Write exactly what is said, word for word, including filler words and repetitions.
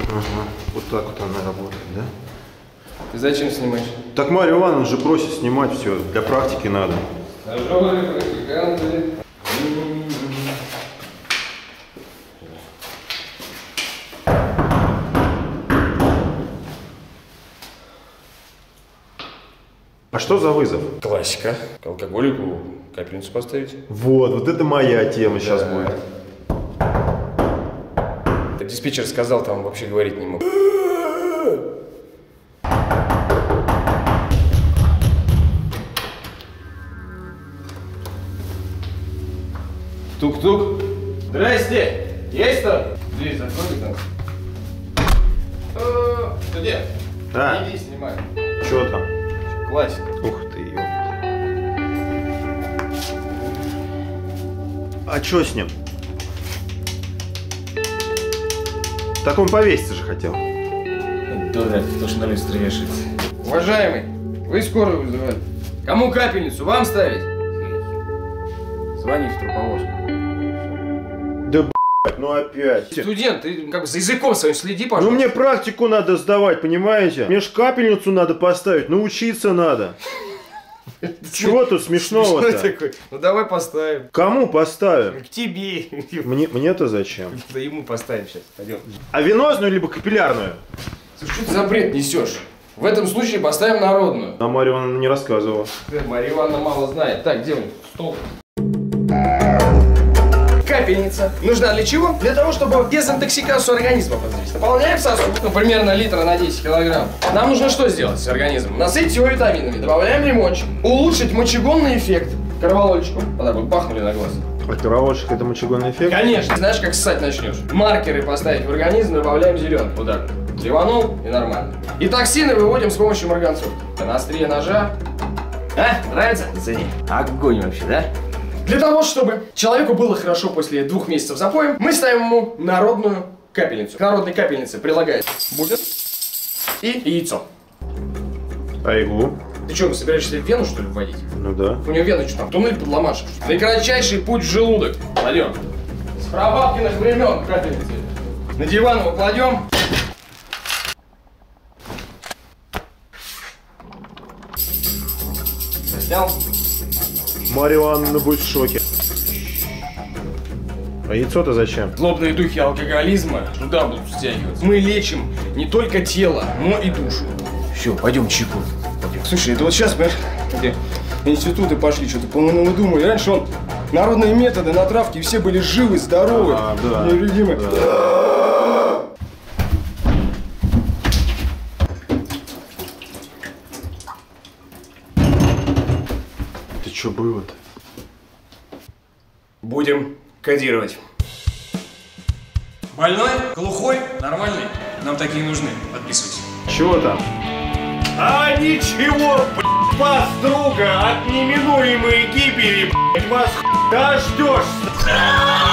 Ага, вот так вот она работает, да? Ты зачем снимаешь? Так Марья Ивановна же просит снимать все, для практики надо. Стажеры, практиканты. А что за вызов? Классика. К алкоголику капельницу поставить. Вот, вот это моя тема сейчас да. будет. Так диспетчер сказал, там вообще говорить не мог. Тук-тук. Здрасте. Есть там? Дверь закройте там. Ты где? Да. Иди, снимай. Что там? Классика. Ух ты, ёпта. А что с ним? Так он повеситься же хотел. Дурак, кто ж на люстре вешается. Уважаемый, вы скорую вызывали. Кому капельницу? Вам ставить? Звони в труповозку. Да блядь, ну опять. Студент, ты как бы за языком своим следи, пожалуйста. Ну мне практику надо сдавать, понимаете? Мне ж капельницу надо поставить, научиться надо. Чего тут смешного-то? Ну давай поставим. Кому поставим? К тебе. Мне, мне-то зачем? Да ему поставим сейчас. Пойдем. А венозную либо капиллярную? Слушай, что ты за бред несешь? В этом случае поставим народную. А Марья Ивановна не рассказывала. Марья Ивановна мало знает. Так, где он? Стол. Капельница. Нужна для чего? Для того, чтобы дезинтоксикацию организма произвести. Наполняем сосуд, ну, примерно литра на десять килограмм. Нам нужно что сделать с организмом? Насытить его витаминами, добавляем лимончик. Улучшить мочегонный эффект карвалольчиком. Вот так вот бахнули на глаз. А карвалольчик это мочегонный эффект? Конечно. Знаешь, как ссать начнешь? Маркеры поставить в организм, добавляем зеленый. Вот так. Ливанул и нормально. И токсины выводим с помощью марганцовки. На острие ножа. А? Нравится? Зацени. Огонь вообще, да? Для того, чтобы человеку было хорошо после двух месяцев запоем, мы ставим ему народную капельницу. К народной капельнице прилагается бубен и яйцо. А иглу? Ты что, собираешься в вену, что ли, вводить? Ну да. У него вены что там, туннель под Ла-Маншем? Наикратчайший путь в желудок. Кладем. С прабабкиных времен капельницы. На диван его кладем. Снял. Марья Ивановна будет в шоке. А яйцо-то зачем? Злобные духи алкоголизма туда будут стягиваться. Мы лечим не только тело, но и душу. Все, пойдем чайку. Слушай, это вот сейчас, понимаешь, где институты пошли, что-то по-моему думали. Раньше он народные методы на травке, все были живы, здоровы, а, да, невредимы. Да. Ты что было-то? Будем кодировать. Больной, глухой, нормальный. Нам такие нужны. Подписывайся. Чего там? А ничего, блядь, вас, друга, от неминуемой гибели, блядь, вас дождешься.